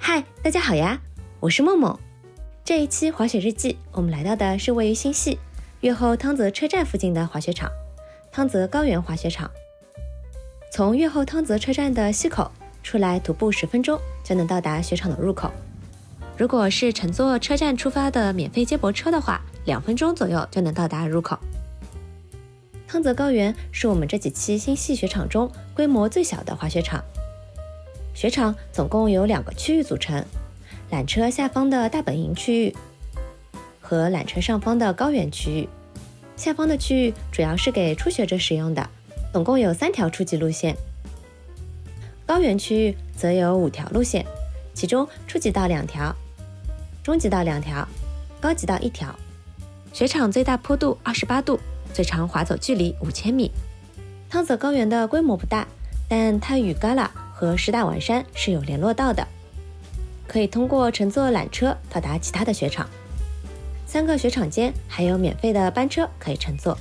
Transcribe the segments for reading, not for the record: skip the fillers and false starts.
嗨，大家好呀，我是梦梦。这一期滑雪日记，我们来到的是位于新系越后汤泽车站附近的滑雪场——汤泽高原滑雪场。从越后汤泽车站的西口出来，徒步10分钟就能到达雪场的入口。如果是乘坐车站出发的免费接驳车的话，2分钟左右就能到达入口。汤泽高原是我们这几期新系雪场中规模最小的滑雪场。雪场总共有2个区域组成，缆车下方的大本营区域和缆车上方的高原区域。下方的区域主要是给初学者使用的，总共有3条初级路线。高原区域则有5条路线，其中初级道2条，中级道2条，高级道1条。雪场最大坡度28度，最长滑走距离5000米。汤泽高原的规模不大，但它与嘎拉和石打丸山是有联络道的，可以通过乘坐缆车到达其他的雪场。3个雪场间还有免费的班车可以乘坐。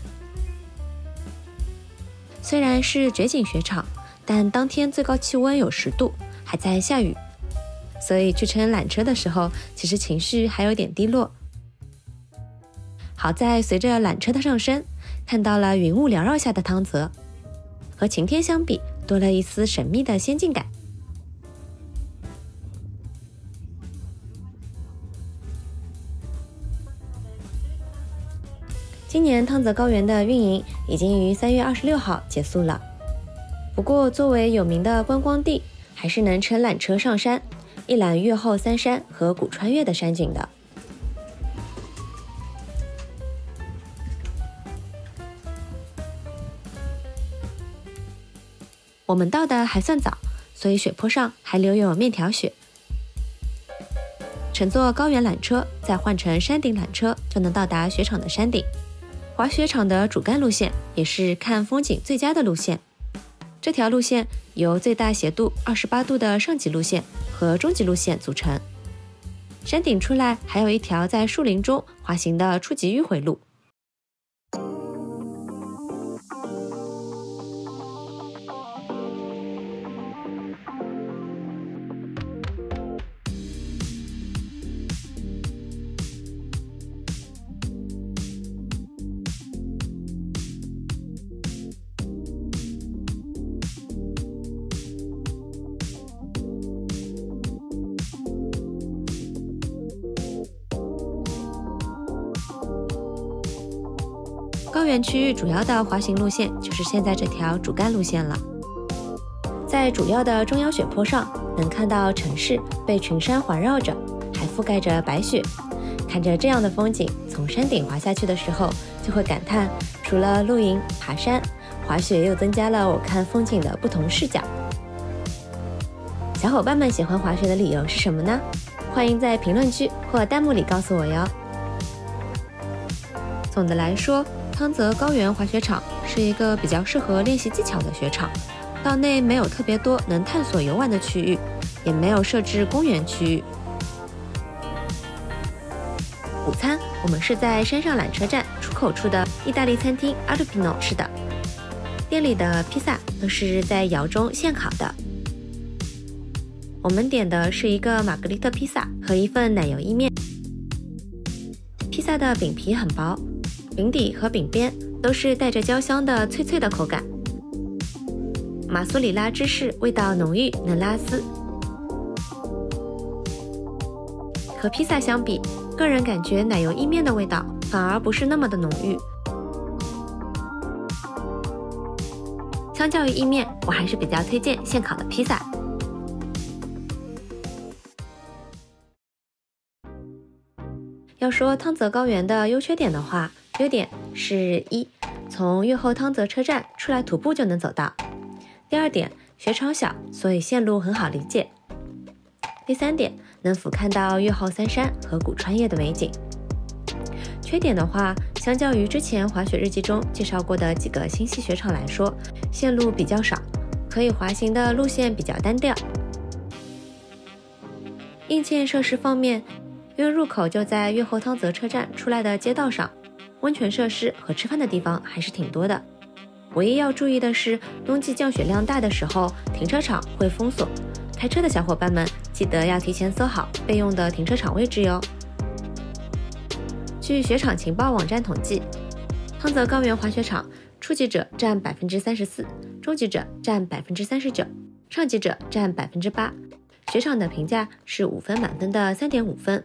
虽然是绝景雪场，但当天最高气温有10度，还在下雨，所以去乘缆车的时候，其实情绪还有点低落。好在随着缆车的上升，看到了云雾缭绕下的汤泽，和晴天相比，多了一丝神秘的仙境感。今年汤泽高原的运营已经于3月26号结束了。不过作为有名的观光地，还是能乘缆车上山，一览越后3山和古川岳的山景的。我们到的还算早，所以雪坡上还留有面条雪。乘坐高原缆车，再换乘山顶缆车，就能到达雪场的山顶。滑雪场的主干路线也是看风景最佳的路线。这条路线由最大斜度28度的上级路线和中级路线组成。山顶出来还有一条在树林中滑行的初级迂回路。高原区域主要的滑行路线就是现在这条主干路线了。在主要的中央雪坡上，能看到城市被群山环绕着，还覆盖着白雪。看着这样的风景，从山顶滑下去的时候，就会感叹，除了露营、爬山，滑雪又增加了我看风景的不同视角。小伙伴们喜欢滑雪的理由是什么呢？欢迎在评论区或弹幕里告诉我哟。总的来说，汤泽高原滑雪场是一个比较适合练习技巧的雪场，道内没有特别多能探索游玩的区域，也没有设置公园区域。午餐我们是在山上缆车站出口处的意大利餐厅 Alpino 吃的，店里的披萨都是在窑中现烤的。我们点的是一个玛格丽特披萨和一份奶油意面。披萨的饼皮很薄，饼底和饼边都是带着焦香的脆脆的口感。马苏里拉芝士味道浓郁，能拉丝。和披萨相比，个人感觉奶油意面的味道反而不是那么的浓郁。相较于意面，我还是比较推荐现烤的披萨。要说汤泽高原的优缺点的话，优点是1，从越后汤泽车站出来徒步就能走到。第2点，雪场小，所以线路很好理解。第3点，能俯瞰到越后3山和古川岳的美景。缺点的话，相较于之前滑雪日记中介绍过的几个新系雪场来说，线路比较少，可以滑行的路线比较单调。硬件设施方面，因为入口就在越后汤泽车站出来的街道上，温泉设施和吃饭的地方还是挺多的。唯一要注意的是，冬季降雪量大的时候，停车场会封锁，开车的小伙伴们记得要提前搜好备用的停车场位置哟。据雪场情报网站统计，汤泽高原滑雪场初级者占 34%， 中级者占 39%， 上级者占 8%。雪场的评价是5分满分的 3.5 分。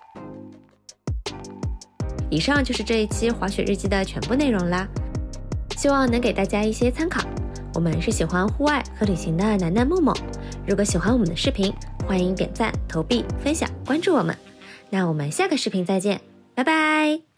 以上就是这一期滑雪日记的全部内容啦，希望能给大家一些参考。我们是喜欢户外和旅行的楠楠梦梦，如果喜欢我们的视频，欢迎点赞、投币、分享、关注我们。那我们下个视频再见，拜拜。